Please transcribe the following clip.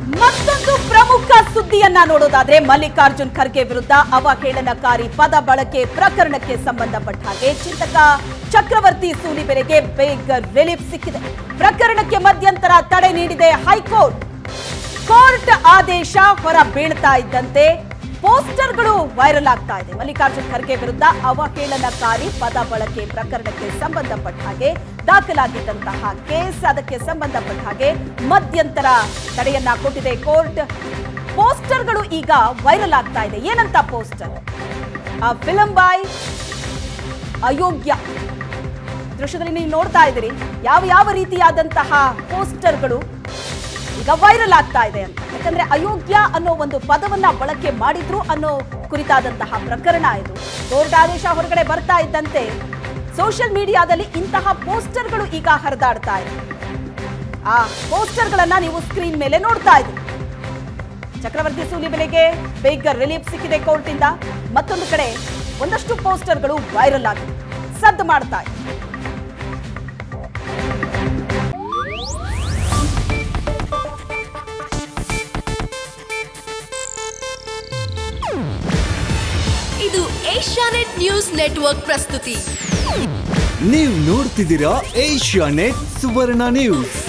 ಮತ್ತೊಂದು ಪ್ರಮುಖ ಸುದ್ದಿಯನ್ನ ನೋಡೋದಾದ್ರೆ ಮಲ್ಲಿಕಾರ್ಜುನ್ ಖರ್ಗೆ ವಿರುದ್ಧ ಅವಹೇಳನಕಾರಿ ಪದ ಬಳಕೆ ಪ್ರಕರಣಕ್ಕೆ ಸಂಬಂಧಪಟ್ಟ ಹಾಗೆ ಚಿಂತಕ ಚಕ್ರವರ್ತಿ ಸೂಲಿಬೆಲೆಗೆ ಬೇಗ ರಿಲೀಫ್ ಸಿಕ್ಕಿದೆ. ಪ್ರಕರಣಕ್ಕೆ ಮಧ್ಯಂತರ ತಡೆ ನೀಡಿದೆ ಹೈಕೋರ್ಟ್. ಕೋರ್ಟ್ ಆದೇಶ ಹೊರ ಬೀಳ್ತಾ ಇದ್ದಂತೆ ಪೋಸ್ಟರ್ಗಳು ವೈರಲ್ ಆಗ್ತಾ ಇದೆ. ಮಲ್ಲಿಕಾರ್ಜುನ್ ಖರ್ಗೆ ವಿರುದ್ಧ ಅವಹೇಳನಕಾರಿ ಪದ ಬಳಕೆ ಪ್ರಕರಣಕ್ಕೆ ಸಂಬಂಧಪಟ್ಟ ಹಾಗೆ ದಾಖಲಾಗಿದ್ದಂತಹ ಕೇಸ್, ಅದಕ್ಕೆ ಸಂಬಂಧಪಟ್ಟ ಹಾಗೆ ಮಧ್ಯಂತರ ತಡೆಯನ್ನ ಕೊಟ್ಟಿದೆ ಕೋರ್ಟ್. ಪೋಸ್ಟರ್ಗಳು ಈಗ ವೈರಲ್ ಆಗ್ತಾ ಇದೆ. ಏನಂತ ಪೋಸ್ಟರ್? ಆ ಫಿಲಂ ಬಾಯ್ ಅಯೋಗ್ಯ ದೃಶ್ಯದಲ್ಲಿ ನೀವು ನೋಡ್ತಾ ಇದ್ದೀರಿ. ಯಾವ ರೀತಿಯಾದಂತಹ ಪೋಸ್ಟರ್ಗಳು ಈಗ ವೈರಲ್ ಆಗ್ತಾ ಇದೆ ಅಂತ. ಯಾಕಂದ್ರೆ ಅಯೋಗ್ಯ ಅನ್ನೋ ಒಂದು ಪದವನ್ನ ಬಳಕೆ ಮಾಡಿದ್ರು ಅನ್ನೋ ಕುರಿತಾದಂತಹ ಪ್ರಕರಣ ಇದು. ಕೋರ್ಟ್ ಆದೇಶ ಹೊರಗಡೆ ಬರ್ತಾ ಇದ್ದಂತೆ ಸೋಷಿಯಲ್ ಮೀಡಿಯಾದಲ್ಲಿ ಇಂತಹ ಪೋಸ್ಟರ್ಗಳು ಈಗ ಹರಿದಾಡ್ತಾ ಇದೆ. ಆ ಪೋಸ್ಟರ್ಗಳನ್ನ ನೀವು ಸ್ಕ್ರೀನ್ ಮೇಲೆ ನೋಡ್ತಾ ಇದ್ದೀರಿ. ಚಕ್ರವರ್ತಿ ಸೂಲಿಬೆಲೆಗೆ ಬೇಗ ರಿಲೀಫ್ ಸಿಕ್ಕಿದೆ ಕೋರ್ಟ್ ಇಂದ. ಮತ್ತೊಂದು ಕಡೆ ಒಂದಷ್ಟು ಪೋಸ್ಟರ್ಗಳು ವೈರಲ್ ಆಗಿದೆ, ಸದ್ದು ಮಾಡ್ತಾ ಇದೆ. ಇದು ಏಷ್ಯಾನೆಟ್ ನ್ಯೂಸ್ ನೆಟ್ವರ್ಕ್ ಪ್ರಸ್ತುತಿ. ನೀವು ನೋಡ್ತಿದ್ದೀರಾ ಏಷ್ಯಾನೆಟ್ ಸುವರ್ಣ ನ್ಯೂಸ್.